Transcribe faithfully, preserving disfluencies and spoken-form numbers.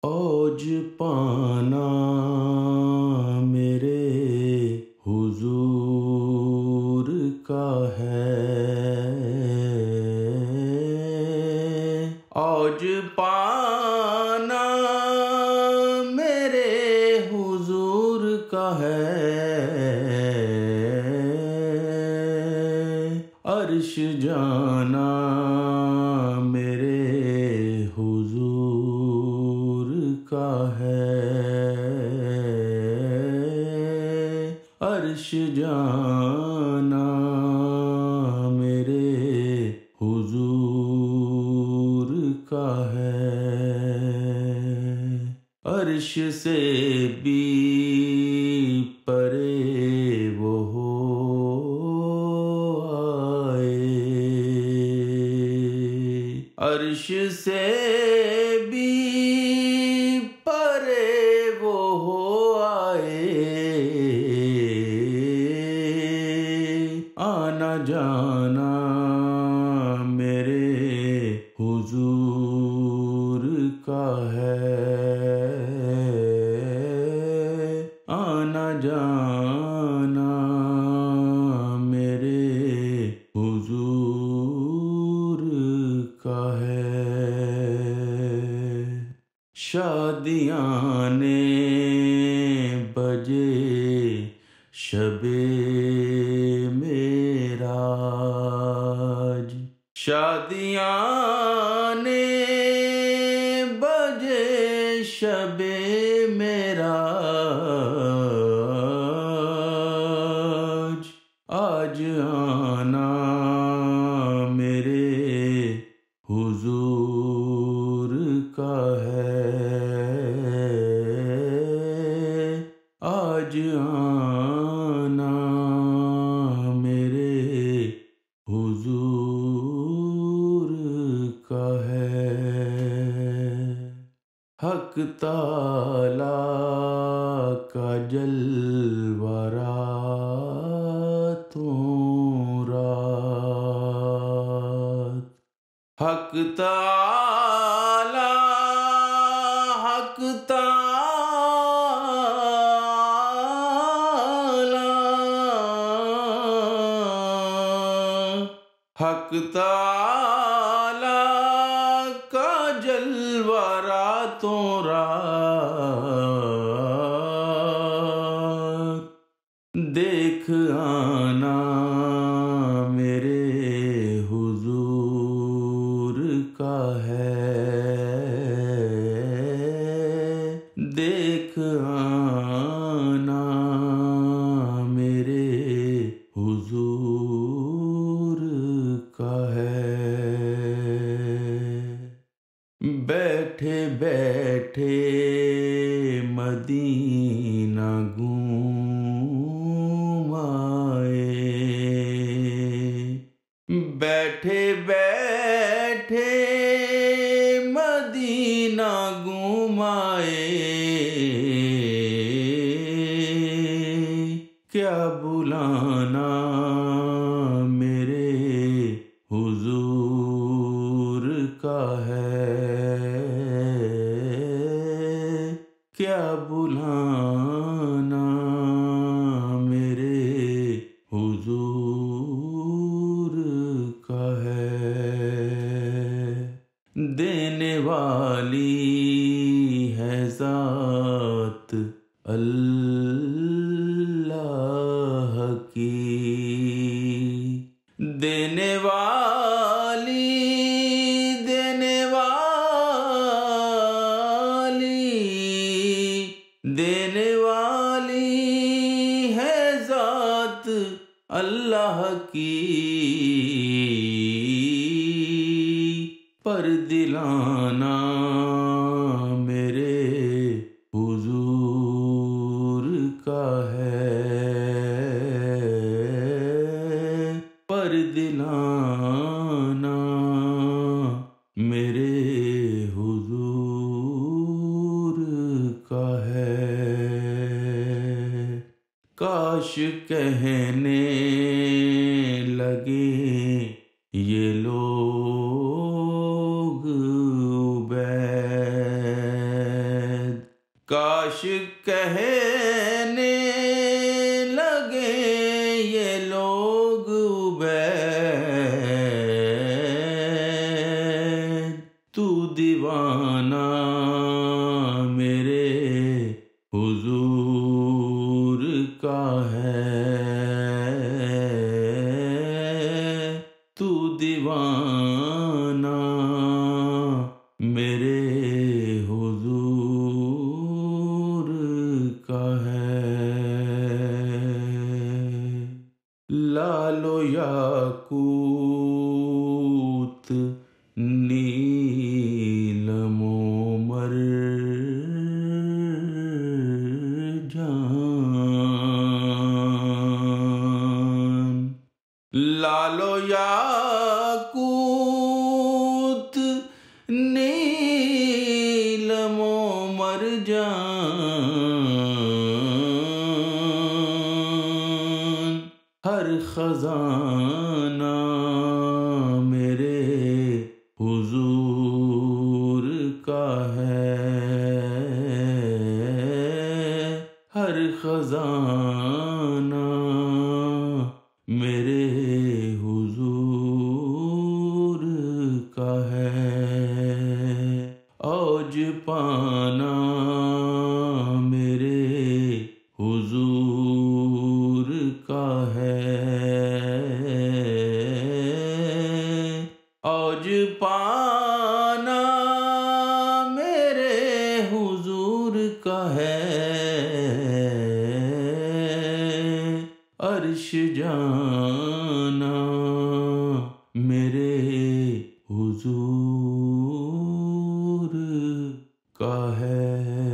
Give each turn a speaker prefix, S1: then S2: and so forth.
S1: औज पाना मेरे हुजूर का है, औज पाना मेरे हुजूर का है, अर्श जाना मेरे हुजूर का है, अर्श जाना मेरे हुजूर का है, अर्श से भी परे वो हो अर्श से भी परे वो हो आए, आना जाना मेरे हुजूर का है, आना जाना मेरे हुजूर का है। शादियाँ ने बजे शबे मेराज, शादियाँ ने बजे शबे मेराज, आज आना मेरे हुजूर का है, आज आना मेरे हुजूर का है। हक ताला का जलवा रातों रात, हक ताला हक ताला हक ताला का जलवा रातों रात, देख आना मेरे हुजूर का है, देख आना मेरे हुजूर का है। बैठे बैठे मदीना घूम आए, बैठे बैठे मदीना घूम आए, क्या बुलाना मेरे हुजूर का है, क्या बुलाना मेरे हुजूर का है। देने वाली है ज़ात अल्लाह की, देने वाली देने वाली देने वाली है ज़ात अल्लाह की, पर दिलाना मेरे हुजूर का है, पर दिलाना मेरे हुजूर का है। काश कहने लगे ये लोग काश कहने लगे ये लोग उबैद, तू दीवाना मेरे हुजूर का है, तू दीवाना मेरे हुजूर का है। लालो याकूत नीलमो मरजान, लालो याकूत नीलमो मरजान, हर खजाना मेरे हुजूर का है, हर खजाना मेरे हुजूर का है। औज पाना मेरे हुजूर का है, औज पाना मेरे हुजूर का है, अर्श जाना मेरे हुजूर का है।